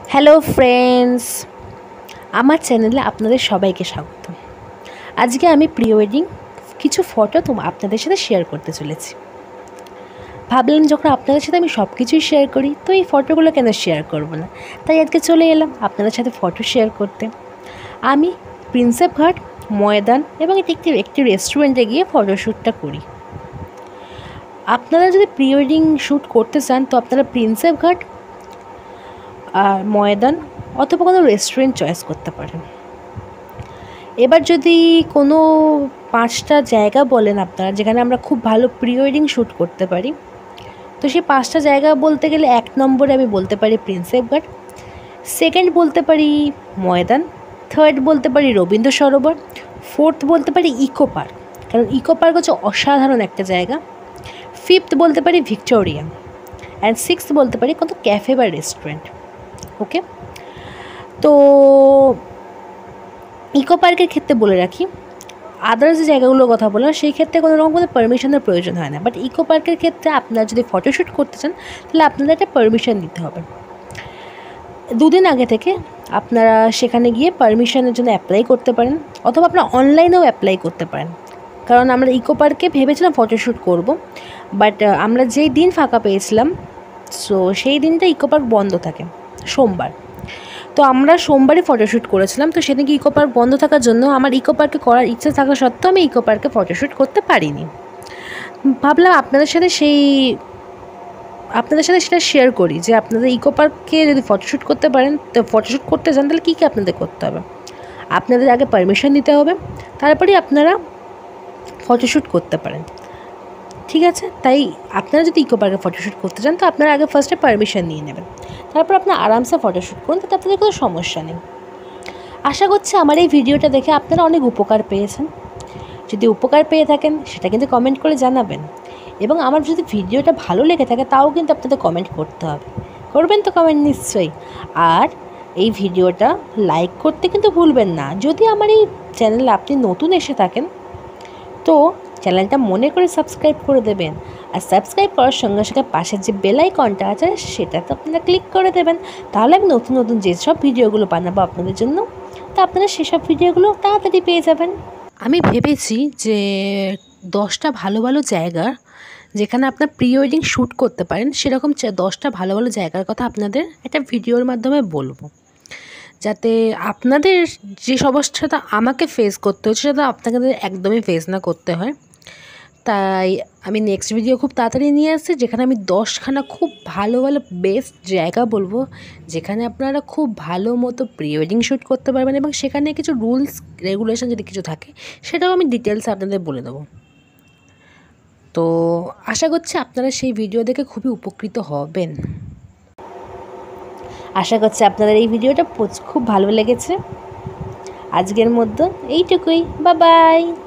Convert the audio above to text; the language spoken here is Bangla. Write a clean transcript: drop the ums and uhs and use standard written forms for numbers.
হ্যালো ফ্রেন্ডস, আমার চ্যানেলে আপনাদের সবাইকে স্বাগত। আজকে আমি প্রি ওয়েডিং কিছু ফটো আপনাদের সাথে শেয়ার করতে চলেছি। ভাবলাম যখন আপনাদের সাথে আমি সব কিছুই শেয়ার করি, তো এই ফটোগুলো কেন শেয়ার করব না, তাই আজকে চলে এলাম আপনাদের সাথে ফটো শেয়ার করতে। আমি প্রিন্সেপ ঘাট, ময়দান এবং একটি রেস্টুরেন্টে গিয়ে ফটোশ্যুটটা করি। আপনারা যদি প্রি ওয়েডিং শ্যুট করতে চান তো আপনারা প্রিন্সেপ ঘাট আর ময়দান অথবা কোনো রেস্টুরেন্ট চয়েস করতে পারেন। এবার যদি কোনো 5টা জায়গা বলেন আপনারা যেখানে আমরা খুব ভালো প্রি ওয়েডিং শ্যুট করতে পারি, তো সেই 5টা জায়গা বলতে গেলে 1 নম্বরে আমি বলতে পারি প্রিন্সেপ ঘাট, সেকেন্ড বলতে পারি ময়দান, থার্ড বলতে পারি রবীন্দ্র সরোবর, ফোর্থ বলতে পারি ইকো পার্ক, কারণ ইকো পার্ক হচ্ছে অসাধারণ একটা জায়গা, ফিফথ বলতে পারি ভিক্টোরিয়া, অ্যান্ড সিক্সথ বলতে পারি কোনো ক্যাফে বা রেস্টুরেন্ট। ওকে, তো ইকো পার্কের ক্ষেত্রে বলে রাখি, আদার্স যে জায়গাগুলোর কথা বললাম সেই ক্ষেত্রে কোনো রকম কোনো পারমিশনের প্রয়োজন হয় না, বাট ইকো পার্কের ক্ষেত্রে আপনারা যদি ফটোশ্যুট করতে চান তাহলে আপনাদের একটা পারমিশন দিতে হবে। 2 দিন আগে থেকে আপনারা সেখানে গিয়ে পারমিশনের জন্য অ্যাপ্লাই করতে পারেন, অথবা আপনারা অনলাইনেও অ্যাপ্লাই করতে পারেন। কারণ আমরা ইকো পার্কে ভেবেছিলাম ফটোশ্যুট করব, বাট আমরা যেই দিন ফাঁকা পেয়েছিলাম সো সেই দিনটা ইকো পার্ক বন্ধ থাকে, সোমবার। তো আমরা সোমবারই ফটোশ্যুট করেছিলাম, তো সেদিনকে ইকো পার্ক বন্ধ থাকার জন্য আমার ইকো পার্কে করার ইচ্ছা থাকা সত্ত্বেও আমি ইকো পার্কে ফটোশ্যুট করতে পারিনি। ভাবলাম আপনাদের সাথে সেটা শেয়ার করি যে আপনাদের ইকো পার্কে যদি ফটোশ্যুট করতে পারেন, তো ফটোশ্যুট করতে চান তাহলে কী আপনাদের করতে হবে। আপনাদের আগে পারমিশন নিতে হবে, তারপরেই আপনারা ফটোশ্যুট করতে পারেন, ঠিক আছে? তাই আপনারা যদি ইকো পার্কে ফটোশ্যুট করতে চান তো আপনারা আগে ফার্স্টে পারমিশন নিয়ে নেবেন, তারপর আপনারা আরামসে ফটোশ্যুট করুন, তাতে আপনাদের কোনো সমস্যা নেই। আশা করছি আমার এই ভিডিওটা দেখে আপনারা অনেক উপকার পেয়েছেন। যদি উপকার পেয়ে থাকেন সেটা কিন্তু কমেন্ট করে জানাবেন, এবং আমার যদি ভিডিওটা ভালো লেগে থাকে তাও কিন্তু আপনাদের কমেন্ট করতে হবে। করবেন তো কমেন্ট নিশ্চয়ই। আর এই ভিডিওটা লাইক করতে কিন্তু ভুলবেন না। যদি আমার এই চ্যানেলে আপনি নতুন এসে থাকেন তো চ্যানেলটা মনে করে সাবস্ক্রাইব করে দেবেন, আর সাবস্ক্রাইব করার সঙ্গে সঙ্গে পাশের যে বেল আইকনটা আছে সেটাতে আপনারা ক্লিক করে দেবেন। তাহলে আমি নতুন নতুন যেসব ভিডিওগুলো বানাবো আপনাদের জন্য, তা আপনারা সেসব ভিডিওগুলো তাড়াতাড়ি পেয়ে যাবেন। আমি ভেবেছি যে 10টা ভালো ভালো জায়গা যেখানে আপনার প্রি ওয়েডিং শ্যুট করতে পারেন, সেরকম 10টা ভালো ভালো জায়গার কথা আপনাদের একটা ভিডিওর মাধ্যমে বলবো, যাতে আপনাদের যে সমস্যাটা আমাকে ফেস করতে হচ্ছে সেটা আপনাদের একদমই ফেস না করতে হয়। তাই আমি নেক্সট ভিডিও খুব তাড়াতাড়ি নিয়ে আসছি, যেখানে আমি 10খানা খুব ভালো ভালো বেস্ট জায়গা বলবো যেখানে আপনারা খুব ভালো মতো প্রি ওয়েডিং শ্যুট করতে পারবেন, এবং সেখানে কিছু রুলস রেগুলেশন যদি কিছু থাকে সেটাও আমি ডিটেলসে আপনাদের বলে দেবো। তো আশা করছি আপনারা সেই ভিডিও দেখে খুবই উপকৃত হবেন। আশা করছি আপনাদের এই ভিডিওটা খুব ভালো লেগেছে। আজকের মধ্যে এইটুকুই, বাই বাই।